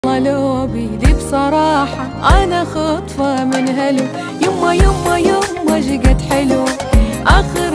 لو بيدي بصراحة أنا خطفة من هلو، يما يما يما جقد حلو آخر